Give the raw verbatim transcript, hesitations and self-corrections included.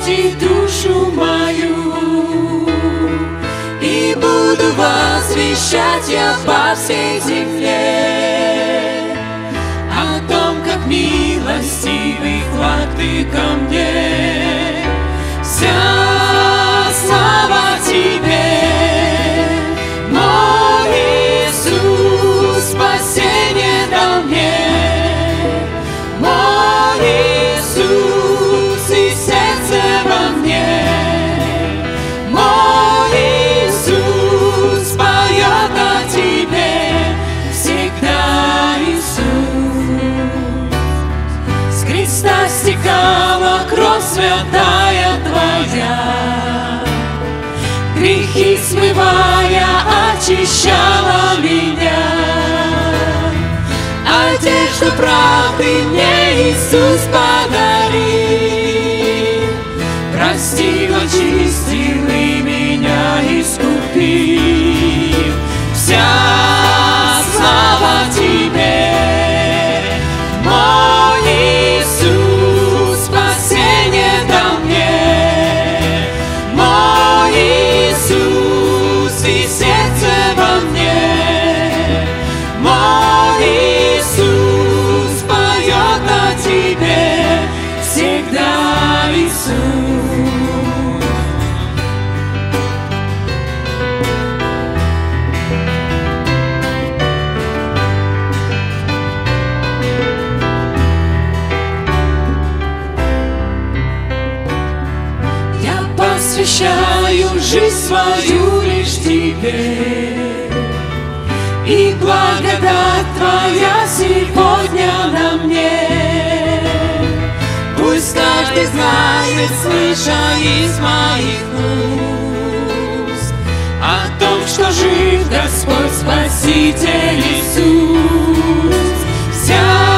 очистить душу мою, и буду возвещать я по всей земле о том, как милостивый благ Ты ко мне. Вся слава Тебе, мой Иисус, спасение дал мне, мой Иисус и сердце во мне, мой Иисус поет о Тебе всегда, Иисус. С креста стекала кровь святая Твоя, грехи смывая, очищала меня. Одежду правды мне Иисус подарил, простил, очистил и меня искупил. Вся слава Тебе, мой Иисус, спасение дал мне, мой Иисус и сердце во мне, мой Иисус поет о Тебе всегда, Иисус. Посвящаю жизнь свою лишь Тебе, и благодать Твоя сегодня на мне. Пусть каждый знает, слыша из моих уст, о том, что жив Господь Спаситель Иисус. Вся